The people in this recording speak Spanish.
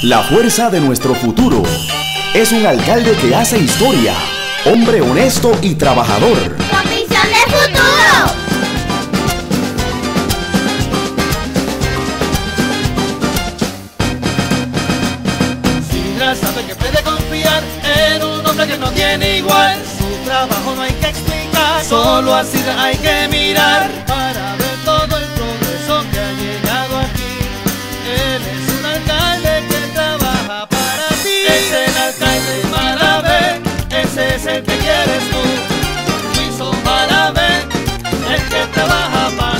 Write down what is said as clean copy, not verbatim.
La fuerza de nuestro futuro. Es un alcalde que hace historia. Hombre honesto y trabajador. ¡Con visión de futuro! Sidra sabe que puede confiar en un hombre que no tiene igual. Su trabajo no hay que explicar, solo a Sidra hay que mirar para ver todo el progreso que ha llegado aquí. Él es un alcalde que trabaja para ti. Es el alcalde Malavé, ese es el que quieres tú. Luis Malavé, el que trabaja para ti.